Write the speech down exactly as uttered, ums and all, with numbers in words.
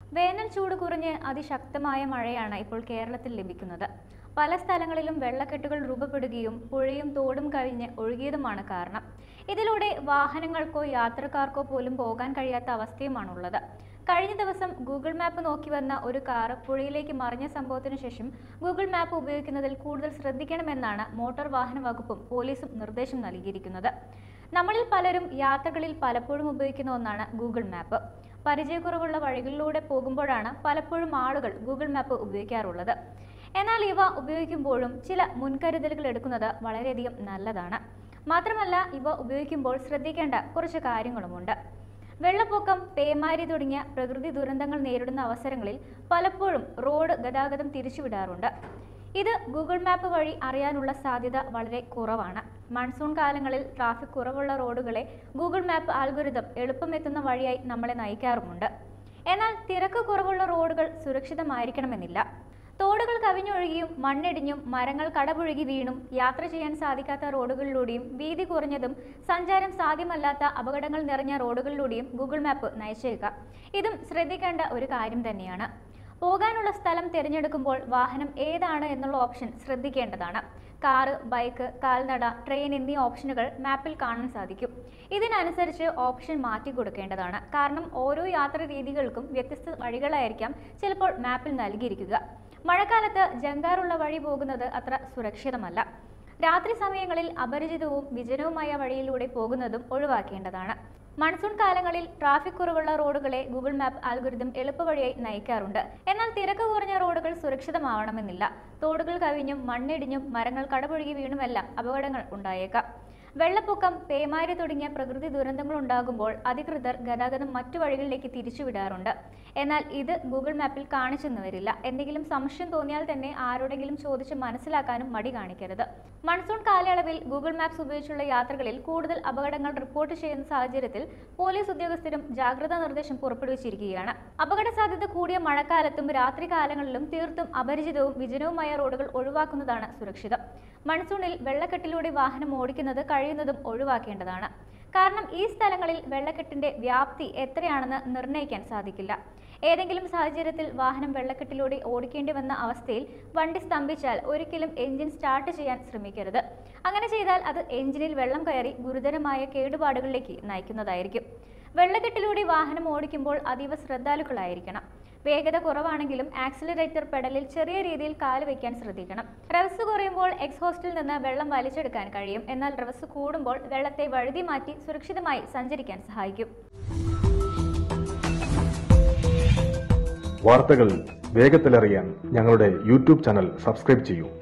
വേനൽ ചൂട് കുറഞ്ഞ് അതിശക്തമായ മഴയാണ് ഇപ്പോൾ കേരളത്തിൽ ലഭിക്കുന്നത്. പല സ്ഥലങ്ങളിലും വെള്ളക്കെട്ടുകൾ രൂപപ്പെടുകയും പുഴയും തോടും കവിഞ്ഞ് ഒഴുകിയതുമാണ് കാരണം. ഇതിലൂടെ വാഹനങ്ങൾക്കോ യാത്രക്കാർക്കോ പോലും പോകാൻ കഴിയാത്ത അവസ്ഥയുമാണുള്ളത്. കഴിഞ്ഞ ദിവസം ഗൂഗിൾ മാപ്പ് നോക്കി വന്ന ഒരു കാർ പുഴയിലേക്ക് മറിഞ്ഞ സംഭവത്തിനു ശേഷം ഗൂഗിൾ മാപ്പ് ഉപയോഗിക്കുന്നതിൽ കൂടുതൽ ശ്രദ്ധിക്കണമെന്നാണ് മോട്ടോർ വാഹന വകുപ്പും പോലീസും നിർദ്ദേശം നൽകിയിരിക്കുന്നത്. നമ്മളിൽ പലരും യാത്രകളിൽ പലപ്പോഴും ഉപയോഗിക്കുന്ന ഒന്നാണ് ഗൂഗിൾ മാപ്പ്. പരിചയക്കുറവുള്ള വഴികളിലൂടെ പോകുമ്പോഴാണ് പലപ്പോഴും ആളുകൾ ഗൂഗിൾ മാപ്പ് ഉപയോഗിക്കാറുള്ളത്. എന്നാൽ ഇവ ഉപയോഗിക്കുമ്പോഴും ചില മുൻകരുതലുകൾ എടുക്കുന്നത് വളരെയധികം നല്ലതാണ്. മാത്രമല്ല, ഇവ ഉപയോഗിക്കുമ്പോൾ ശ്രദ്ധിക്കേണ്ട കുറച്ച് കാര്യങ്ങളുമുണ്ട്. വെള്ളപ്പൊക്കം, പേമാരി തുടങ്ങിയ പ്രകൃതി ദുരന്തങ്ങൾ നേരിടുന്ന അവസരങ്ങളിൽ പലപ്പോഴും റോഡ് ഗതാഗതം തിരിച്ചുവിടാറുണ്ട്. ഇത് ഗൂഗിൾ മാപ്പ് വഴി അറിയാനുള്ള സാധ്യത വളരെ കുറവാണ്. മൺസൂൺ കാലങ്ങളിൽ ട്രാഫിക് കുറവുള്ള റോഡുകളെ ഗൂഗിൾ മാപ്പ് ആൽഗോരിതം എളുപ്പമെത്തുന്ന വഴിയായി നമ്മളെ നയിക്കാറുമുണ്ട്. എന്നാൽ തിരക്ക് കുറവുള്ള റോഡുകൾ സുരക്ഷിതമായിരിക്കണമെന്നില്ല. തോടുകൾ കവിഞ്ഞൊഴുകിയും മണ്ണിടിഞ്ഞും മരങ്ങൾ കടപുഴകി വീണും യാത്ര ചെയ്യാൻ സാധിക്കാത്ത റോഡുകളിലൂടെയും വീതി കുറഞ്ഞതും സഞ്ചാരം സാധ്യമല്ലാത്ത അപകടങ്ങൾ നിറഞ്ഞ റോഡുകളിലൂടെയും ഗൂഗിൾ മാപ്പ് നയിച്ചേക്കാം. ഇതും ശ്രദ്ധിക്കേണ്ട ഒരു കാര്യം തന്നെയാണ്. പോകാനുള്ള സ്ഥലം തിരഞ്ഞെടുക്കുമ്പോൾ വാഹനം ഏതാണ് എന്നുള്ള ഓപ്ഷൻ ശ്രദ്ധിക്കേണ്ടതാണ്. കാറ്, ബൈക്ക്, കാൽനട, ട്രെയിൻ എന്നീ ഓപ്ഷനുകൾ മാപ്പിൽ കാണാൻ സാധിക്കും. ഇതിനനുസരിച്ച് ഓപ്ഷൻ മാറ്റി കൊടുക്കേണ്ടതാണ്. കാരണം ഓരോ യാത്രാ രീതികൾക്കും വ്യത്യസ്ത വഴികളായിരിക്കാം ചിലപ്പോൾ മാപ്പിൽ നൽകിയിരിക്കുക. മഴക്കാലത്ത് ജങ്കാറുള്ള വഴി പോകുന്നത് അത്ര സുരക്ഷിതമല്ല. രാത്രി സമയങ്ങളിൽ അപരിചിതവും വിജനവുമായ വഴിയിലൂടെ പോകുന്നതും ഒഴിവാക്കേണ്ടതാണ്. മൺസൂൺ കാലങ്ങളിൽ ട്രാഫിക് കുറവുള്ള റോഡുകളെ ഗൂഗിൾ മാപ്പ് ആൽഗോരിതം എളുപ്പവഴിയായി നയിക്കാറുണ്ട്. എന്നാൽ തിരക്ക് കുറഞ്ഞ റോഡുകൾ സുരക്ഷിതമാവണമെന്നില്ല. തോടുകൾ കവിഞ്ഞും മണ്ണിടിഞ്ഞും മരങ്ങൾ കടപുഴകി വീണുമെല്ലാം അപകടങ്ങൾ ഉണ്ടായേക്കാം. വെള്ളപ്പൊക്കം, പേമാരി തുടങ്ങിയ പ്രകൃതി ദുരന്തങ്ങൾ ഉണ്ടാകുമ്പോൾ അധികൃതർ ഗതാഗതം മറ്റു വഴികളിലേക്ക് തിരിച്ചുവിടാറുണ്ട്. എന്നാൽ ഇത് ഗൂഗിൾ മാപ്പിൽ കാണിച്ചെന്ന് വരില്ല. എന്തെങ്കിലും സംശയം തോന്നിയാൽ തന്നെ ആരോടെങ്കിലും ചോദിച്ച് മനസ്സിലാക്കാനും മടി കാണിക്കരുത്. മൺസൂൺ കാലയളവിൽ ഗൂഗിൾ മാപ്സ് ഉപയോഗിച്ചുള്ള യാത്രകളിൽ കൂടുതൽ അപകടങ്ങൾ റിപ്പോർട്ട് ചെയ്യുന്ന സാഹചര്യത്തിൽ പോലീസ് ഉദ്യോഗസ്ഥരും ജാഗ്രതാ നിർദ്ദേശം പുറപ്പെടുവിച്ചിരിക്കുകയാണ്. അപകട സാധ്യത കൂടിയ മഴക്കാലത്തും രാത്രി കാലങ്ങളിലും തീർത്തും അപരിചിതവും വിജനവുമായ റോഡുകൾ ഒഴിവാക്കുന്നതാണ് സുരക്ഷിതം. മൺസൂണിൽ വെള്ളക്കെട്ടിലൂടെ വാഹനം ഓടിക്കുന്നത് കഴിയുന്നതും ഒഴിവാക്കേണ്ടതാണ്. കാരണം ഈ സ്ഥലങ്ങളിൽ വെള്ളക്കെട്ടിന്റെ വ്യാപ്തി എത്രയാണെന്ന് നിർണ്ണയിക്കാൻ സാധിക്കില്ല. ഏതെങ്കിലും സാഹചര്യത്തിൽ വാഹനം വെള്ളക്കെട്ടിലൂടെ ഓടിക്കേണ്ടി വന്ന അവസ്ഥയിൽ വണ്ടി സ്തംഭിച്ചാൽ ഒരിക്കലും എഞ്ചിൻ സ്റ്റാർട്ട് ചെയ്യാൻ ശ്രമിക്കരുത്. അങ്ങനെ ചെയ്താൽ അത് എഞ്ചിനിൽ വെള്ളം കയറി ഗുരുതരമായ കേടുപാടുകളിലേക്ക് നയിക്കുന്നതായിരിക്കും. വെള്ളക്കെട്ടിലൂടെ വാഹനം ഓടിക്കുമ്പോൾ അതീവ ശ്രദ്ധാലുക്കളായിരിക്കണം. വേഗത കുറവാണെങ്കിലും ആക്സിലറേറ്റർ പെഡലിൽ ചെറിയ രീതിയിൽ കാല് വയ്ക്കാൻ ശ്രദ്ധിക്കണം. റവസ് കുറയുമ്പോൾ എക്സ്ഹോസ്റ്റിൽ നിന്ന് വെള്ളം വലിച്ചെടുക്കാൻ കഴിയും. എന്നാൽ റവസ് കൂടുമ്പോൾ വെള്ളത്തെ വഴുതി മാറ്റി സുരക്ഷിതമായി സഞ്ചരിക്കാൻ സഹായിക്കും. വാർത്തകൾ വേഗത്തിലറിയാൻ ഞങ്ങളുടെ യൂട്യൂബ് ചാനൽ സബ്സ്ക്രൈബ് ചെയ്യൂ.